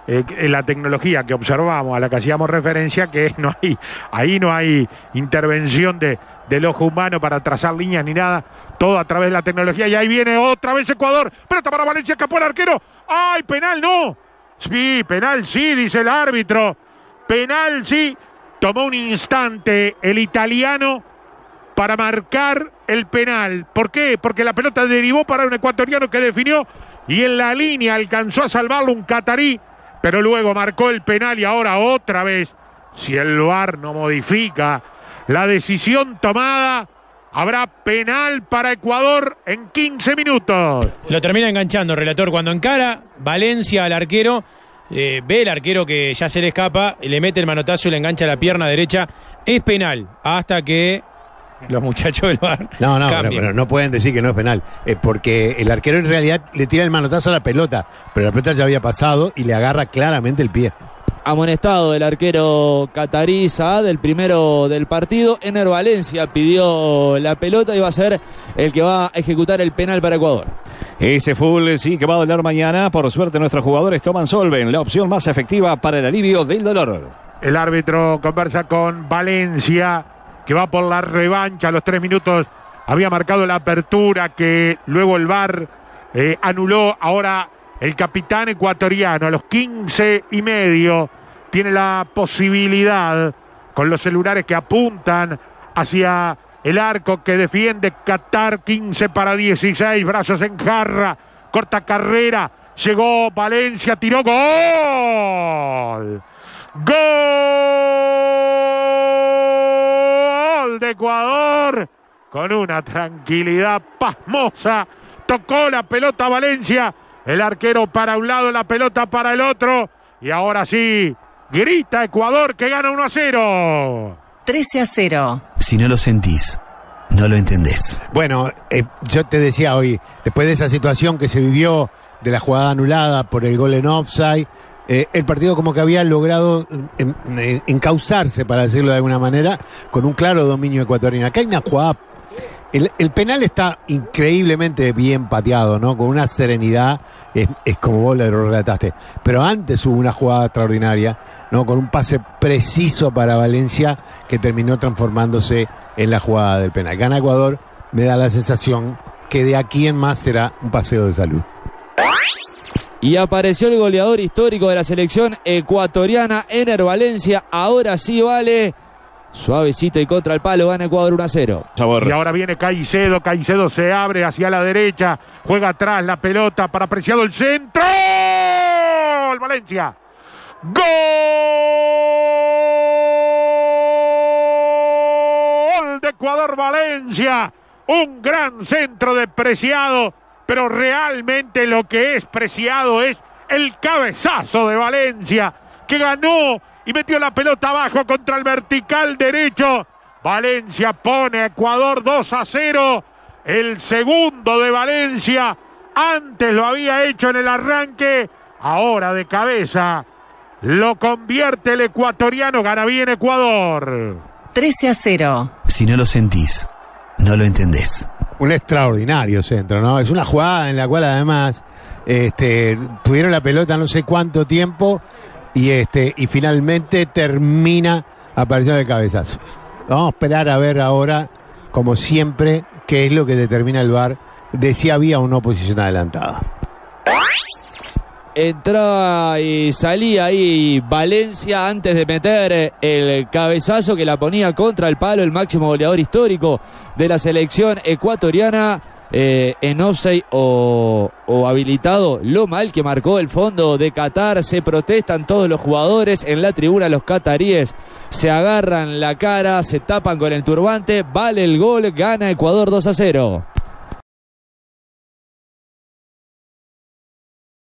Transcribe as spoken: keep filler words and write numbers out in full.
eh, la tecnología que observamos, a la que hacíamos referencia, que no hay, ahí no hay intervención de, del ojo humano para trazar líneas ni nada, todo a través de la tecnología. Y ahí viene otra vez Ecuador, pelota para Valencia, escapó el arquero. ¡Ay, penal no! Sí, penal sí, dice el árbitro. Penal sí. Tomó un instante el italiano para marcar el penal. ¿Por qué? Porque la pelota derivó para un ecuatoriano que definió y en la línea alcanzó a salvarlo un catarí, pero luego marcó el penal y ahora otra vez, si el V A R no modifica la decisión tomada, habrá penal para Ecuador en quince minutos. Lo termina enganchando, relator, cuando encara Valencia al arquero, eh, ve el arquero que ya se le escapa, le mete el manotazo y le engancha la pierna derecha. Es penal, hasta que los muchachos del V A R No, no, pero, cambian. pero no pueden decir que no es penal, eh, porque el arquero en realidad le tira el manotazo a la pelota, pero la pelota ya había pasado y le agarra claramente el pie. Amonestado el arquero catarí Saad, el primero del partido. Ener Valencia pidió la pelota y va a ser el que va a ejecutar el penal para Ecuador. Ese fútbol sí que va a doler mañana. Por suerte nuestros jugadores toman Solven, la opción más efectiva para el alivio del dolor. El árbitro conversa con Valencia, que va por la revancha. A los tres minutos había marcado la apertura que luego el V A R eh, anuló. Ahora el capitán ecuatoriano a los quince y medio tiene la posibilidad, con los celulares que apuntan hacia el arco que defiende Qatar. Quince para dieciséis, brazos en jarra, corta carrera, llegó Valencia, tiró, gol, gol de Ecuador, con una tranquilidad pasmosa, tocó la pelota Valencia, el arquero para un lado, la pelota para el otro, y ahora sí, grita Ecuador que gana uno a cero. trece a cero. Si no lo sentís, no lo entendés. Bueno, eh, yo te decía hoy, después de esa situación que se vivió de la jugada anulada por el gol en offside, eh, el partido como que había logrado eh, eh, encauzarse, para decirlo de alguna manera, con un claro dominio ecuatoriano. Acá hay una jugada. El, el penal está increíblemente bien pateado, ¿no? Con una serenidad, es, es como vos lo relataste. Pero antes hubo una jugada extraordinaria, ¿no? Con un pase preciso para Valencia que terminó transformándose en la jugada del penal. Gana Ecuador, me da la sensación que de aquí en más será un paseo de salud. Y apareció el goleador histórico de la selección ecuatoriana, Ener Valencia. Ahora sí vale. Suavecito y contra el palo, gana Ecuador uno a cero. Y ahora viene Caicedo, Caicedo se abre hacia la derecha, juega atrás la pelota para Preciado, el centro, ¡gol! Valencia, gol de Ecuador, Valencia, un gran centro de Preciado, pero realmente lo que es Preciado es el cabezazo de Valencia, que ganó y metió la pelota abajo contra el vertical derecho. Valencia pone a Ecuador dos a cero. El segundo de Valencia. Antes lo había hecho en el arranque. Ahora de cabeza lo convierte el ecuatoriano. Gana bien Ecuador. trece a cero. Si no lo sentís, no lo entendés. Un extraordinario centro, ¿no? Es una jugada en la cual además este, tuvieron la pelota no sé cuánto tiempo. Y este y finalmente termina apareciendo el cabezazo. Vamos a esperar a ver ahora, como siempre, qué es lo que determina el V A R de si había o no posición adelantada. Entraba y salía ahí Valencia antes de meter el cabezazo que la ponía contra el palo, el máximo goleador histórico de la selección ecuatoriana. Eh, en offside o, o habilitado, lo mal que marcó el fondo de Qatar. Se protestan todos los jugadores en la tribuna, los cataríes se agarran la cara, se tapan con el turbante. Vale el gol, gana Ecuador dos a cero.